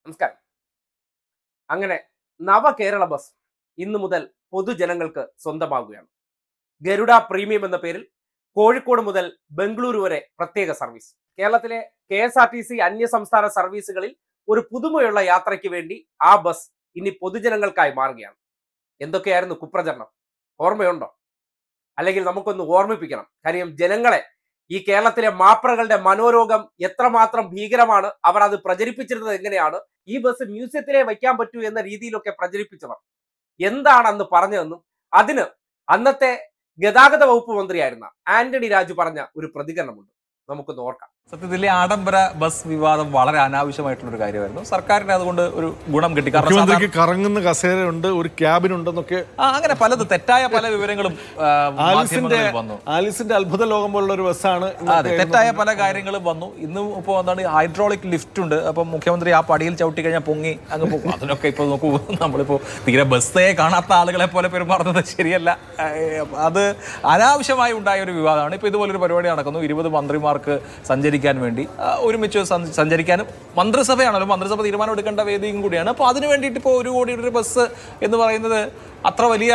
നമസ്കാരം. അങ്ങനെ നവകേരള ബസ് ഇന്നു മുതൽ പൊതുജനങ്ങൾക്ക് സ്വന്തമാകുകയാണ്. ഗരുഡ പ്രീമിയം എന്ന പേരിൽ കോഴിക്കോട് മുതൽ ബംഗളൂരു വരെ പ്രത്യേക സർവീസ്. കേരളത്തിലെ KSRTC അന്യസംസ്ഥാന സർവീസുകളിൽ ഒരു പുതുമയുള്ള യാത്രയ്ക്ക് വേണ്ടി ആ ബസ് ഇനി പൊതുജനങ്ങൾക്കായി മാറുകയാണ്. എന്തൊക്കെയായിരുന്നു കുപ്രചരണം? ഓർമ്മയുണ്ടോ? അല്ലെങ്കിൽ നമുക്കൊന്ന് ഓർമ്മിപ്പിക്കണം. കാര്യം ജനങ്ങളെ ഈ കേരളത്തിലെ മാപ്രകളുടെ മനോരോഗം എത്രമാത്രം ഭീകരമാണ്, അവർ അത് പ്രചരിപ്പിച്ചിരുന്നത് എങ്ങനെയാണ്, ഈ ബസ് മ്യൂസിയത്തിലെ വയ്ക്കാൻ പറ്റൂ എന്ന രീതിയിലൊക്കെ പ്രചരിപ്പിച്ചവർ എന്താണ് അന്ന് പറഞ്ഞതെന്നും അതിന് അന്നത്തെ ഗതാഗത വകുപ്പ് മന്ത്രിയായിരുന്ന ആന്റണി രാജു പറഞ്ഞ ഒരു പ്രതികരണമുണ്ട്. നമുക്കൊന്ന് ഓർക്കാം. സത്യത്തിൽ ആഡംബര ബസ് വിവാദം വളരെ അനാവശ്യമായിട്ടുള്ള ഒരു കാര്യമായിരുന്നു. സർക്കാരിന് അതുകൊണ്ട് ഒരു ഗുണം കിട്ടി. മുഖ്യമന്ത്രിക്ക് കറങ്ങുന്ന കസേരയുണ്ട്, ഒരു ക്യാബിനുണ്ടെന്നൊക്കെ അങ്ങനെ പലത് തെറ്റായ പല വിവരങ്ങളും വന്നു. ആലിസിന്റെ അത്ഭുത ലോകം പോലുള്ള ഒരു ബസ്സാണ്. അതെ, തെറ്റായ പല കാര്യങ്ങളും വന്നു. ഇന്നും ഇപ്പോൾ എന്താണ് ഹൈഡ്രോളിക് ലിഫ്റ്റ് ഉണ്ട്. അപ്പം മുഖ്യമന്ത്രി ആ പടിയിൽ ചവിട്ടി കഴിഞ്ഞാൽ പൊങ്ങി അങ്ങ് പോകും. അതിനൊക്കെ ഇപ്പോൾ നോക്കൂ, നമ്മളിപ്പോൾ തീരെ ബസ്സേ കാണാത്ത ആളുകളെ പോലെ പെരുമാറുന്നത് ശരിയല്ല. അത് അനാവശ്യമായി ഉണ്ടായ ഒരു വിവാദമാണ്. ഇപ്പോൾ ഇതുപോലൊരു പരിപാടി നടക്കുന്നു. 20 മന്ത്രിമാർക്ക് സഞ്ചരിക്കാൻ വേണ്ടി ഒരുമിച്ച് സഞ്ചരിക്കാനും മന്ത്രിസഭയാണല്ലോ, മന്ത്രിസഭ തീരുമാനം എടുക്കേണ്ട വേദിയും കൂടിയാണ്. അപ്പോൾ അതിന് വേണ്ടിയിട്ട് ഇപ്പോൾ 1 കോടിയുടെ ബസ് എന്ന് പറയുന്നത് അത്ര വലിയ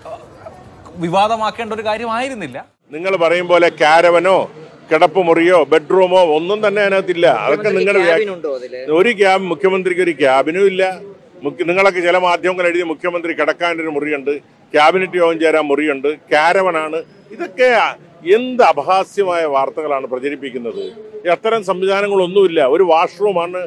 വിവാദമാക്കേണ്ട ഒരു കാര്യമായിരുന്നില്ല. നിങ്ങൾ പറയും പോലെ കാരവനോ കിടപ്പുമുറിയോ ബെഡ്റൂമോ ഒന്നും തന്നെ അതിനകത്തില്ല. അതൊക്കെ നിങ്ങളുടെ ഒരു ക്യാബ്, മുഖ്യമന്ത്രിക്ക് ഒരു ക്യാബിനും ഇല്ല. നിങ്ങളൊക്കെ ചില മാധ്യമങ്ങൾ എഴുതി മുഖ്യമന്ത്രി കിടക്കാനൊരു മുറിയുണ്ട്, ക്യാബിനറ്റ് യോഗം ചേരാൻ മുറിയുണ്ട്, കാരവനാണ്. ഇതൊക്കെ എന്ത് അപഹാസ്യമായ വാർത്തകളാണ് പ്രചരിപ്പിക്കുന്നത്. അത്തരം സംവിധാനങ്ങളൊന്നുമില്ല. ഒരു വാഷ്റൂമാണ്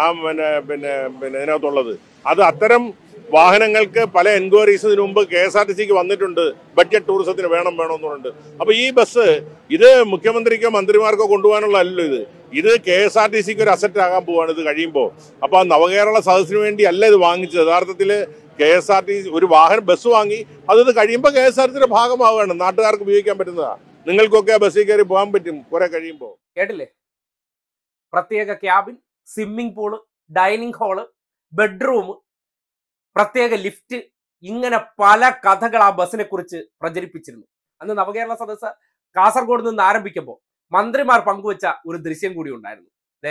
ഇതിനകത്തുള്ളത്. അത് അത്തരം വാഹനങ്ങൾക്ക് പല എൻക്വയറീസിന് മുമ്പ് KSRTCക്ക് വന്നിട്ടുണ്ട്. ബഡ്ജറ്റ് ടൂറിസത്തിന് വേണമെന്ന് പറഞ്ഞിട്ടുണ്ട്. അപ്പോൾ ഈ ബസ് ഇത് മുഖ്യമന്ത്രിക്കോ മന്ത്രിമാർക്കോ കൊണ്ടുപോകാനുള്ളതല്ലോ. ഇത് KSRTCക്ക് ഒരു അസറ്റ് ആകാൻ പോവാണ് ഇത് കഴിയുമ്പോൾ. അപ്പോൾ ആ നവകേരള സദസ്സിന് വേണ്ടി അല്ല ഇത് വാങ്ങിച്ചത്. യഥാർത്ഥത്തിൽ KSRTC ഒരു ബസ് വാങ്ങി അത് കഴിയുമ്പോൾ KSRTCയുടെ ഭാഗമാവുകയാണ്, നാട്ടുകാർക്ക് ഉപയോഗിക്കാൻ പറ്റുന്നതാണ്. നിങ്ങൾക്കൊക്കെ ബസ്സിൽ കയറി പോകാൻ പറ്റും കുറെ കഴിയുമ്പോൾ. കേട്ടില്ലേ? പ്രത്യേക cabin, swimming pool, dining hall, bedroom, പ്രത്യേക ലിഫ്റ്റ്, ഇങ്ങനെ പല കഥകൾ ആ ബസ്സിനെ കുറിച്ച് പ്രചരിപ്പിച്ചിരുന്നു. അന്ന് നവകേരള സദസ്സ് കാസർഗോഡ് നിന്ന് ആരംഭിക്കുമ്പോൾ മന്ത്രിമാർ പങ്കുവച്ച ഒരു ദൃശ്യം കൂടി ഉണ്ടായിരുന്നു.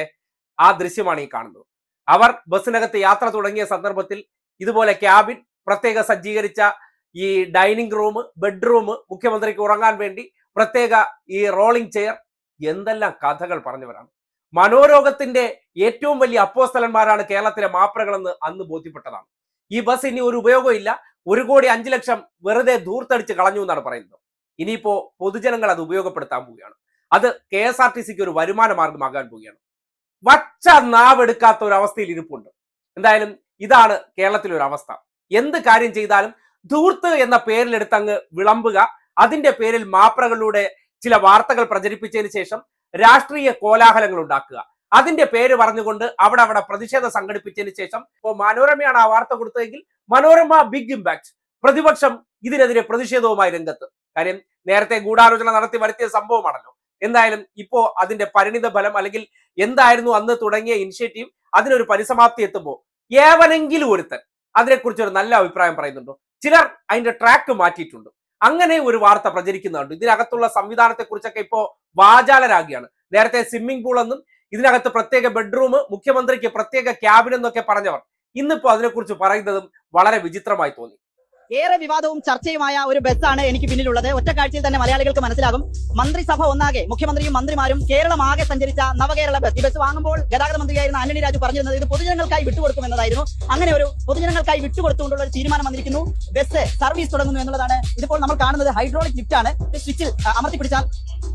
ആ ദൃശ്യമാണ് ഈ കാണുന്നത്. അവർ ബസ്സിനകത്ത് യാത്ര തുടങ്ങിയ സന്ദർഭത്തിൽ ഇതുപോലെ ക്യാബിൻ, പ്രത്യേക സജ്ജീകരിച്ച ഈ ഡൈനിങ് റൂം, ബെഡ്റൂം, മുഖ്യമന്ത്രിക്ക് ഉറങ്ങാൻ വേണ്ടി പ്രത്യേക ഈ റോളിംഗ് ചെയർ, എന്തെല്ലാം കഥകൾ പറഞ്ഞവരാണ്. മനോരോഗത്തിന്റെ ഏറ്റവും വലിയ അപ്പോസ്തലന്മാരാണ് കേരളത്തിലെ മാപ്രകളെന്ന് അന്ന് ബോധ്യപ്പെട്ടതാണ്. ഈ ബസ് ഇനി ഒരു ഉപയോഗം ഇല്ല, 1,05,00,000 വെറുതെ ധൂർത്തടിച്ച് കളഞ്ഞു എന്നാണ് പറയുന്നത്. ഇനിയിപ്പോ പൊതുജനങ്ങൾ അത് ഉപയോഗപ്പെടുത്താൻ പോവുകയാണ്. അത് KSRTCക്ക് ഒരു വരുമാന മാർഗമാകാൻ പോവുകയാണ്. വച്ച നാവെടുക്കാത്ത ഒരു അവസ്ഥയിൽ ഇരിപ്പുണ്ട്. എന്തായാലും ഇതാണ് കേരളത്തിലെ ഒരു അവസ്ഥ. എന്ത് കാര്യം ചെയ്താലും ധൂർത്ത് എന്ന പേരിലെടുത്ത് അങ്ങ് വിളമ്പുക, അതിന്റെ പേരിൽ മാപ്രകളിലൂടെ ചില വാർത്തകൾ പ്രചരിപ്പിച്ചതിന് ശേഷം രാഷ്ട്രീയ കോലാഹലങ്ങൾ ഉണ്ടാക്കുക, അതിന്റെ പേര് പറഞ്ഞുകൊണ്ട് അവിടെ പ്രതിഷേധം സംഘടിപ്പിച്ചതിന് ശേഷം ഇപ്പോൾ മനോരമയാണ് ആ വാർത്ത കൊടുത്തതെങ്കിൽ മനോരമ ബിഗ് ഇമ്പാക്ട്, പ്രതിപക്ഷം ഇതിനെതിരെ പ്രതിഷേധവുമായി രംഗത്ത്. കാര്യം നേരത്തെ ഗൂഢാലോചന നടത്തി വരുത്തിയ സംഭവമാണല്ലോ. എന്തായാലും ഇപ്പോ അതിന്റെ പരിണിത ഫലം, അല്ലെങ്കിൽ എന്തായിരുന്നു അന്ന് തുടങ്ങിയ ഇനിഷ്യേറ്റീവ്, അതിനൊരു പരിസമാപ്തി എത്തുമ്പോൾ ഏവനെങ്കിലും ഒരുത്തൻ അതിനെക്കുറിച്ച് ഒരു നല്ല അഭിപ്രായം പറയുന്നുണ്ടോ? ചിലർ അതിന്റെ ട്രാക്ക് മാറ്റിയിട്ടുണ്ട്. അങ്ങനെ ഒരു വാർത്ത പ്രചരിക്കുന്നുണ്ട്. ഇതിനകത്തുള്ള സംവിധാനത്തെ കുറിച്ചൊക്കെ ഇപ്പോ വാചാലരാകുകയാണ്. നേരത്തെ സ്വിമ്മിംഗ് പൂൾ എന്നും ഇതിനകത്ത് പ്രത്യേക ബെഡ്റൂം, മുഖ്യമന്ത്രിക്ക് പ്രത്യേക ക്യാബിൻ എന്നൊക്കെ പറഞ്ഞവർ ഇന്നിപ്പോ അതിനെക്കുറിച്ച് പറയുന്നതും വളരെ വിചിത്രമായി തോന്നി. ഏറെ വിവാദവും ചർച്ചയുമായ ഒരു ബസ്സാണ് എനിക്ക് പിന്നിലുള്ളത്. ഒറ്റ കാഴ്ചയിൽ തന്നെ മലയാളികൾക്ക് മനസ്സിലാകും. മന്ത്രിസഭ ഒന്നാകെ, മുഖ്യമന്ത്രിയും മന്ത്രിമാരും കേരളം ആകെ സഞ്ചരിച്ച നവകേരള ബസ്. ഈ ബസ് വാങ്ങുമ്പോൾ ഗതാഗത മന്ത്രിയായിരുന്ന ആന്റണി രാജു പറഞ്ഞിരുന്നത് ഇത് പൊതുജനങ്ങൾക്കായി വിട്ടുകൊടുക്കുമെന്നതായിരുന്നു. അങ്ങനെ ഒരു പൊതുജനങ്ങൾക്കായി വിട്ടുകൊടുത്തുകൊണ്ടുള്ള ഒരു തീരുമാനം വന്നിരിക്കുന്നു. ബസ് സർവീസ് തുടങ്ങുന്നു എന്നുള്ളതാണ്. ഇതിപ്പോൾ നമ്മൾ കാണുന്നത് ഹൈഡ്രോളിക് ലിഫ്റ്റ് ആണ്. സ്വിച്ചിൽ അമർത്തി പിടിച്ചാൽ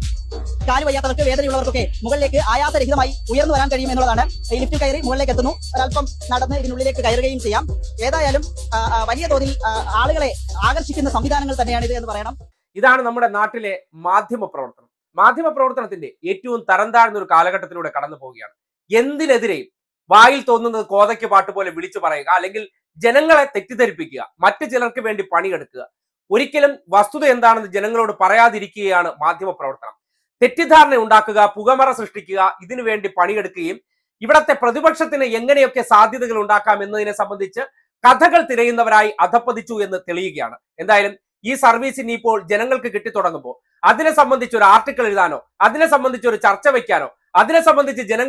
കാല് വയ്യാത്തവർക്ക്, വേദനയുള്ളവർക്കൊക്കെ മുകളിലേക്ക് ആയാസരഹിതമായി ഉയർന്നു വരാൻ കഴിയും എന്നുള്ളതാണ്. ഈ ലിഫ്റ്റിൽ കയറി മുകളിലേക്ക് എത്തുന്നു, ഒരല്പം നടന്ന് ഇതിനുള്ളിലേക്ക് കയറുകയും ചെയ്യാം. ഏതായാലും വലിയ തോതിൽ ആളുകളെ ആകർഷിക്കുന്ന സംവിധാനങ്ങൾ തന്നെയാണ് ഇത് എന്ന് പറയണം. ഇതാണ് നമ്മുടെ നാട്ടിലെ മാധ്യമ പ്രവർത്തനം. മാധ്യമ പ്രവർത്തനത്തിന്റെ ഏറ്റവും തരം താഴ്ന്ന ഒരു കാലഘട്ടത്തിലൂടെ കടന്നു പോവുകയാണ്. എന്തിനെതിരെയും വായിൽ തോന്നുന്നത് കോതയ്ക്ക് പാട്ട് പോലെ വിളിച്ചു പറയുക, അല്ലെങ്കിൽ ജനങ്ങളെ തെറ്റിദ്ധരിപ്പിക്കുക, മറ്റു ചിലർക്ക് വേണ്ടി പണിയെടുക്കുക. ഒരിക്കലും വസ്തുത എന്താണെന്ന് ജനങ്ങളോട് പറയാതിരിക്കുകയാണ് മാധ്യമ പ്രവർത്തനം. തെറ്റിദ്ധാരണ ഉണ്ടാക്കുക, പുകമറ സൃഷ്ടിക്കുക, ഇതിനു വേണ്ടി പണിയെടുക്കുകയും ഇവിടത്തെ പ്രതിപക്ഷത്തിന് എങ്ങനെയൊക്കെ സാധ്യതകൾ ഉണ്ടാക്കാം എന്നതിനെ സംബന്ധിച്ച് കഥകൾ തിരയുന്നവരായി അധപ്പതിച്ചു എന്ന് തെളിയുകയാണ്. എന്തായാലും ഈ സർവീസ് ഇനിയിപ്പോൾ ജനങ്ങൾക്ക് കിട്ടിത്തുടങ്ങുമ്പോൾ അതിനെ സംബന്ധിച്ച് ഒരു ആർട്ടിക്കിൾ എഴുതാനോ, അതിനെ സംബന്ധിച്ച് ഒരു ചർച്ച വയ്ക്കാനോ, അതിനെ സംബന്ധിച്ച് ജനങ്ങളോട്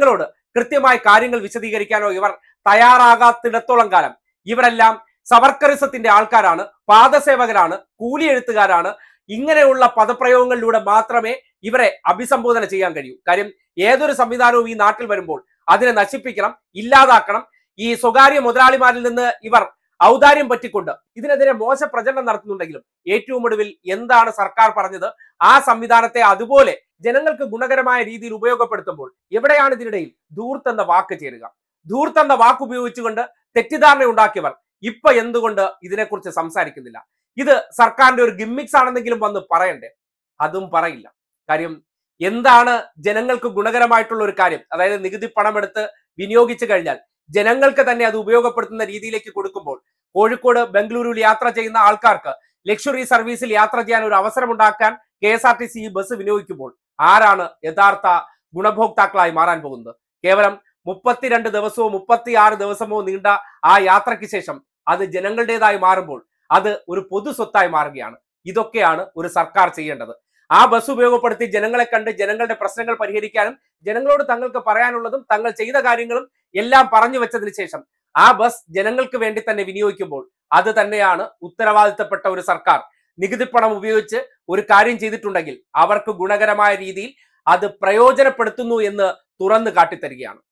കൃത്യമായി കാര്യങ്ങൾ വിശദീകരിക്കാനോ ഇവർ തയ്യാറാകാത്തിടത്തോളം കാലം ഇവരെല്ലാം സവർക്കറിസത്തിന്റെ ആൾക്കാരാണ്, പാദസേവകരാണ്, കൂലി എഴുത്തുകാരാണ്. ഇങ്ങനെയുള്ള പദപ്രയോഗങ്ങളിലൂടെ മാത്രമേ ഇവരെ അഭിസംബോധന ചെയ്യാൻ കഴിയൂ. കാര്യം ഏതൊരു സംവിധാനവും ഈ നാട്ടിൽ വരുമ്പോൾ അതിനെ നശിപ്പിക്കണം, ഇല്ലാതാക്കണം. ഈ സ്വകാര്യ മുതലാളിമാരിൽ നിന്ന് ഇവർ ഔദാര്യം പറ്റിക്കൊണ്ട് ഇതിനെതിരെ മോശ പ്രചരണം നടത്തുന്നുണ്ടെങ്കിലും ഏറ്റവും ഒടുവിൽ എന്താണ് സർക്കാർ പറഞ്ഞത്? ആ സംവിധാനത്തെ അതുപോലെ ജനങ്ങൾക്ക് ഗുണകരമായ രീതിയിൽ ഉപയോഗപ്പെടുത്തുമ്പോൾ എവിടെയാണ് ഇതിനിടയിൽ ധൂർത്ത് എന്ന വാക്ക് ചേരുക? ധൂർത്ത് എന്ന വാക്ക് ഉപയോഗിച്ചുകൊണ്ട് തെറ്റിദ്ധാരണ ഉണ്ടാക്കിയവർ ഇപ്പൊ എന്തുകൊണ്ട് ഇതിനെക്കുറിച്ച് സംസാരിക്കുന്നില്ല? ഇത് സർക്കാരിന്റെ ഒരു ഗിമ്മിക്സ് ആണെന്നെങ്കിലും വന്ന് പറയണ്ടേ? അതും പറയില്ല. കാര്യം എന്താണ് ജനങ്ങൾക്ക് ഗുണകരമായിട്ടുള്ള ഒരു കാര്യം? അതായത് നികുതി പണമെടുത്ത് വിനിയോഗിച്ചു കഴിഞ്ഞാൽ ജനങ്ങൾക്ക് തന്നെ അത് ഉപയോഗപ്പെടുത്തുന്ന രീതിയിലേക്ക് കൊടുക്കുമ്പോൾ കോഴിക്കോട് ബംഗളൂരുവിൽ യാത്ര ചെയ്യുന്ന ആൾക്കാർക്ക് ലക്ഷറി സർവീസിൽ യാത്ര ചെയ്യാൻ ഒരു അവസരം ഉണ്ടാക്കാൻ KSRTC ഈ ബസ് വിനിയോഗിക്കുമ്പോൾ ആരാണ് യഥാർത്ഥ ഗുണഭോക്താക്കളായി മാറാൻ പോകുന്നത്? കേവലം 32 ദിവസമോ 36 ദിവസമോ നീണ്ട ആ യാത്രയ്ക്ക് ശേഷം അത് ജനങ്ങളുടേതായി മാറുമ്പോൾ അത് ഒരു പൊതു സ്വത്തായി മാറുകയാണ്. ഇതൊക്കെയാണ് ഒരു സർക്കാർ ചെയ്യേണ്ടത്. ആ ബസ് ഉപയോഗപ്പെടുത്തി ജനങ്ങളെ കണ്ട് ജനങ്ങളുടെ പ്രശ്നങ്ങൾ പരിഹരിക്കാനും ജനങ്ങളോട് തങ്ങൾക്ക് പറയാനുള്ളതും തങ്ങൾ ചെയ്ത കാര്യങ്ങളും എല്ലാം പറഞ്ഞു വെച്ചതിന് ശേഷം ആ ബസ് ജനങ്ങൾക്ക് വേണ്ടി തന്നെ വിനിയോഗിക്കുമ്പോൾ അത് തന്നെയാണ് ഉത്തരവാദിത്തപ്പെട്ട ഒരു സർക്കാർ. നികുതിപ്പണം ഉപയോഗിച്ച് ഒരു കാര്യം ചെയ്തിട്ടുണ്ടെങ്കിൽ അവർക്ക് ഗുണകരമായ രീതിയിൽ അത് പ്രയോജനപ്പെടുത്തുന്നു എന്ന് തുറന്നു കാട്ടിത്തരികയാണ്.